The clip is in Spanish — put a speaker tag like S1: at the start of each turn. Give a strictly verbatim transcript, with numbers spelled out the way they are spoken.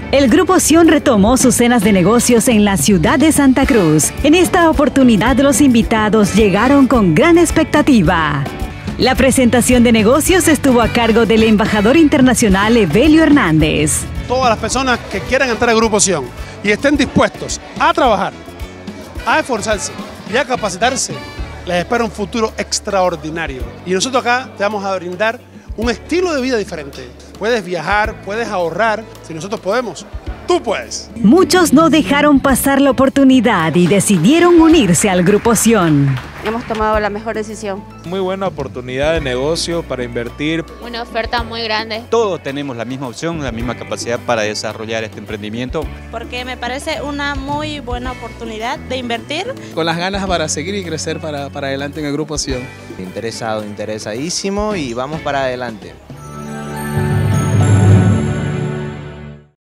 S1: El Grupo Sion retomó sus cenas de negocios en la ciudad de Santa Cruz. En esta oportunidad los invitados llegaron con gran expectativa. La presentación de negocios estuvo a cargo del embajador internacional Evelio Hernández.
S2: Todas las personas que quieran entrar al Grupo Sion y estén dispuestos a trabajar, a esforzarse y a capacitarse, les espera un futuro extraordinario. Y nosotros acá te vamos a brindar un estilo de vida diferente. Puedes viajar, puedes ahorrar. Si nosotros podemos, tú puedes.
S1: Muchos no dejaron pasar la oportunidad y decidieron unirse al Grupo Sion.
S3: Hemos tomado la mejor decisión.
S4: Muy buena oportunidad de negocio para invertir.
S5: Una oferta muy grande.
S6: Todos tenemos la misma opción, la misma capacidad para desarrollar este emprendimiento.
S7: Porque me parece una muy buena oportunidad de invertir.
S8: Con las ganas para seguir y crecer para, para adelante en el Grupo Sion.
S9: Interesado, interesadísimo y vamos para adelante.